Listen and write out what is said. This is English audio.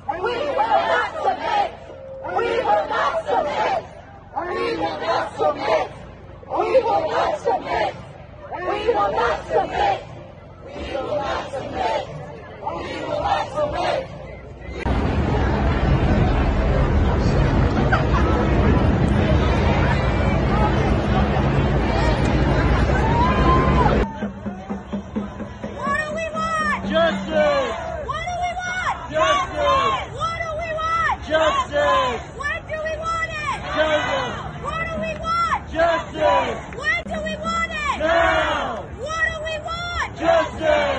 We will not submit. We will not submit. We will not submit. We will not submit. We will not submit. We will not submit. We will not submit. Justice! What do we want? Justice! What do we want? Justice! When do we want it? Justice! What do we want? Justice! When do we want it? Now! What do we want? Justice!